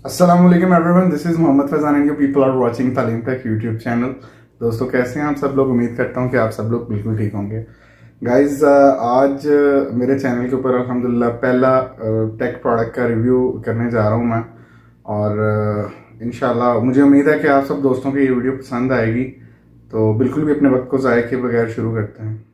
अस्सलाम वालेकुम everyone, this is Mohammad Faizan and you people are watching Taleem tech YouTube channel. दोस्तों कैसे हैं आप सब लोग? उम्मीद करता हूं कि आप सब लोग बिल्कुल ठीक होंगे। गाइज आज मेरे चैनल के ऊपर अल्हम्दुलिल्लाह पहला टेक प्रोडक्ट का रिव्यू करने जा रहा हूं मैं, और इंशाल्लाह मुझे उम्मीद है कि आप सब दोस्तों की ये वीडियो पसंद आएगी। तो बिल्कुल भी अपने वक्त को ज़ाया किए बगैर शुरू करते हैं।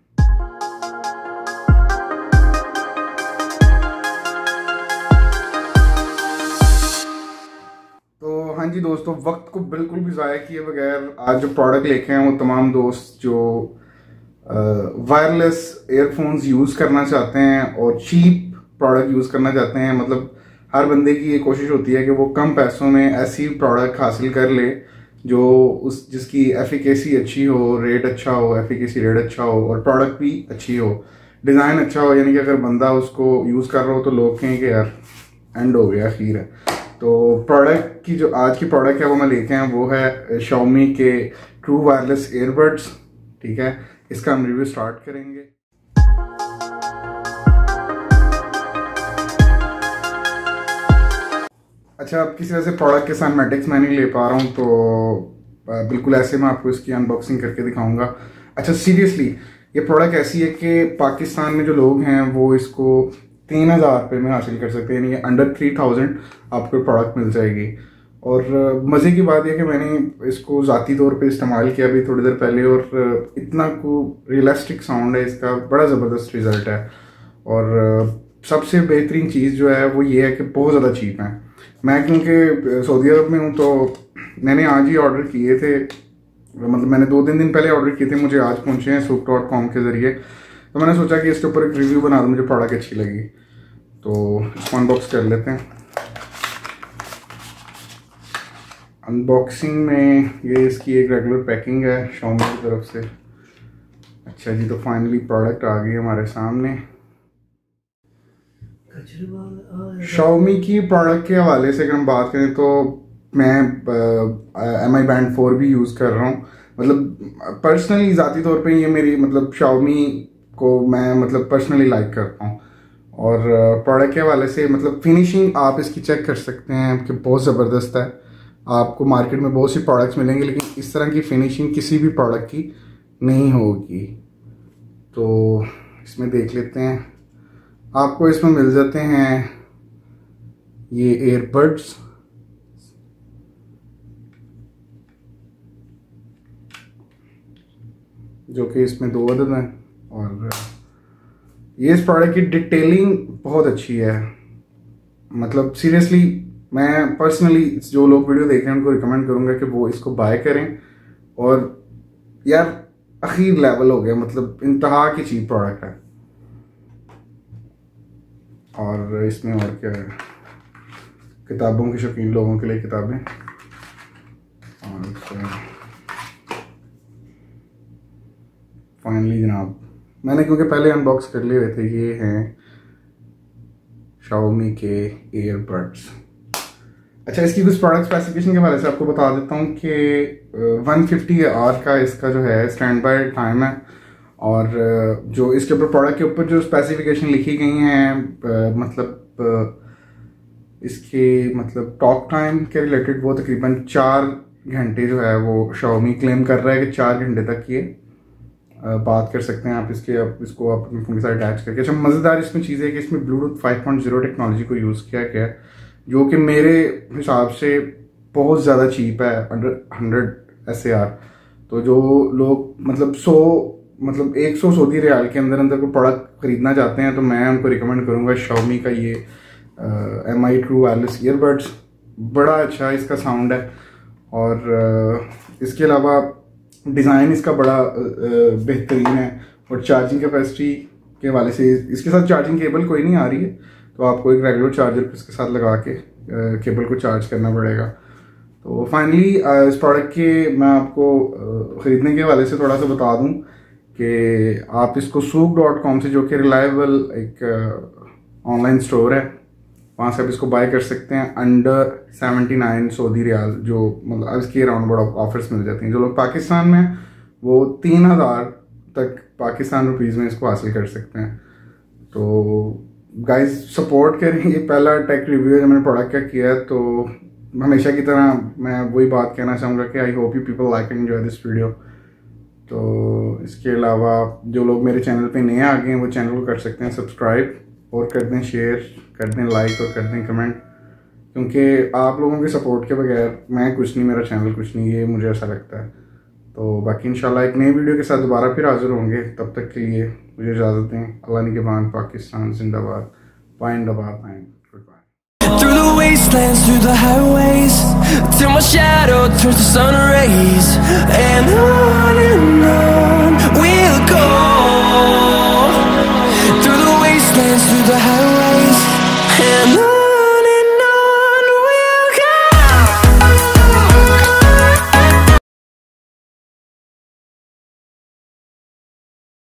हाँ जी दोस्तों, वक्त को बिल्कुल भी ज़ाया किए बगैर आज जो प्रोडक्ट लेके हैं वो तमाम दोस्त जो वायरलेस एयरफोन्स यूज़ करना चाहते हैं और चीप प्रोडक्ट यूज़ करना चाहते हैं। मतलब हर बंदे की ये कोशिश होती है कि वो कम पैसों में ऐसी प्रोडक्ट हासिल कर ले जो जिसकी एफिकेसी अच्छी हो, रेट अच्छा हो, एफिकेसी रेट अच्छा हो और प्रोडक्ट भी अच्छी हो, डिज़ाइन अच्छा हो। यानी कि अगर बंदा उसको यूज़ कर रहा हो तो लोग कहें कि यार एंड हो गया, खीर है। तो प्रोडक्ट की जो आज की प्रोडक्ट है वो मैं लेके आया, वो है Xiaomi के ट्रू वायरलेस ईयरबड्स। ठीक है, इसका हम रिव्यू स्टार्ट करेंगे। अच्छा, अब किसी वजह से प्रोडक्ट के सिनेमैटिक्स मैं नहीं ले पा रहा हूँ, तो बिल्कुल ऐसे मैं आपको इसकी अनबॉक्सिंग करके दिखाऊंगा। अच्छा, सीरियसली ये प्रोडक्ट ऐसी है कि पाकिस्तान में जो लोग हैं वो इसको 3000 रुपये में हासिल कर सकते हैं, यानी अंडर 3000 आपको प्रोडक्ट मिल जाएगी। और मज़े की बात यह कि मैंने इसको ज़ाती तौर पे इस्तेमाल किया अभी थोड़ी देर पहले, और इतना को रियलिस्टिक साउंड है इसका, बड़ा ज़बरदस्त रिज़ल्ट है। और सबसे बेहतरीन चीज़ जो है वो ये है कि बहुत ज़्यादा चीप है। मैं क्योंकि सऊदी अरब में हूँ तो मैंने आज ही ऑर्डर किए थे, मतलब मैंने 2-3 दिन पहले ऑर्डर किए थे, मुझे आज पहुँचे हैं souq.com के ज़रिए। तो मैंने सोचा कि इसके ऊपर एक रिव्यू बना दूँ, मुझे प्रोडक्ट अच्छी लगी तो इसको अनबॉक्स कर लेते हैं। अनबॉक्सिंग में ये इसकी एक रेगुलर पैकिंग है Xiaomi की तरफ से। अच्छा जी, तो फाइनली प्रोडक्ट आ गई हमारे सामने। Xiaomi की प्रोडक्ट के हवाले से अगर हम बात करें तो मैं Mi Band 4 भी यूज़ कर रहा हूँ। मतलब पर्सनली ज़ाती तौर पे ये मेरी मतलब Xiaomi को मैं मतलब पर्सनली लाइक करता हूँ। और प्रोडक्ट के हवाले से मतलब फिनिशिंग आप इसकी चेक कर सकते हैं कि बहुत ज़बरदस्त है। आपको मार्केट में बहुत सी प्रोडक्ट्स मिलेंगे लेकिन इस तरह की फिनिशिंग किसी भी प्रोडक्ट की नहीं होगी। तो इसमें देख लेते हैं, आपको इसमें मिल जाते हैं ये ईयरबड्स, जो कि इसमें 2 अदद हैं। और ये इस प्रोडक्ट की डिटेलिंग बहुत अच्छी है। मतलब सीरियसली मैं पर्सनली जो लोग वीडियो देख रहे हैं उनको रिकमेंड करूंगा कि वो इसको बाय करें। और यार अखीर लेवल हो गया, मतलब इंतहा की चीप प्रोडक्ट है। और इसमें और क्या है, किताबों के शौकीन लोगों के लिए किताबें। और फाइनली जनाब, मैंने क्योंकि पहले अनबॉक्स कर लिए हुए थे, ये हैं Xiaomi के ईयरबड्स। अच्छा, इसकी कुछ प्रोडक्ट स्पेसिफिकेशन के बारे से आपको बता देता हूँ कि 150 आवर का इसका जो है स्टैंड बाय टाइम है। और जो इसके ऊपर प्रोडक्ट के ऊपर जो स्पेसिफिकेशन लिखी गई हैं, मतलब इसके मतलब टॉक टाइम के रिलेटेड वो तकरीबन 4 घंटे जो है वो Xiaomi क्लेम कर रहा है कि 4 घंटे तक ये बात कर सकते हैं आप इसके। आप इसको आप अपने फ़ोन के साथ अटैच करके। अच्छा, मज़ेदार इसमें चीज़ है कि इसमें ब्लूटूथ 5.0 टेक्नोलॉजी को यूज़ किया गया है, जो कि मेरे हिसाब से बहुत ज़्यादा चीप है, अंडर 100 SAR। तो जो लोग मतलब 100 सऊदी रियाल के अंदर अंदर कोई प्रोडक्ट ख़रीदना चाहते हैं तो मैं उनको रिकमेंड करूँगा Xiaomi का ये Mi ट्रू वायरलेस ईयरबड्स। बड़ा अच्छा इसका साउंड है। और इसके अलावा डिज़ाइन इसका बड़ा बेहतरीन है। और चार्जिंग कैपेसिटी के हवाले से इसके साथ चार्जिंग केबल कोई नहीं आ रही है, तो आपको एक रेगुलर चार्जर इसके साथ लगा के केबल को चार्ज करना पड़ेगा। तो फाइनली इस प्रोडक्ट के मैं आपको ख़रीदने के हवाले से थोड़ा सा बता दूं कि आप इसको souq.com से, जो कि रिलायबल एक ऑनलाइन स्टोर है, वहाँ से आप इसको बाय कर सकते हैं अंडर 79 सऊदी रियाल। जो मतलब इसके राउंड अबाउट ऑफर्स मिल जाती हैं। जो लोग पाकिस्तान में वो 3000 तक पाकिस्तान रुपीज़ में इसको हासिल कर सकते हैं। तो गाइस सपोर्ट करें, ये पहला टेक रिव्यू है जो मैंने प्रोडक्ट का किया है। तो हमेशा की तरह मैं वही बात कहना चाहूँगा कि I hope you people like and enjoy this video. तो इसके अलावा जो लोग मेरे चैनल पे नए आ गए हैं वो चैनल को कर सकते हैं सब्सक्राइब और कर दें शेयर, कर दें लाइक और कर दें कमेंट, क्योंकि आप लोगों के सपोर्ट के बगैर मैं कुछ नहीं, मेरा चैनल कुछ नहीं, ये मुझे ऐसा लगता है। तो बाकी इंशाल्लाह एक नई वीडियो के साथ दोबारा फिर हाजिर होंगे। तब तक के लिए मुझे इजाज़त दें। अल्लाह निगहबान, पाकिस्तान जिंदाबाद, पाइंदाबाद, good bye. Through the wastelands, through the highways, till my shadow turns to sun rays, and on we'll go.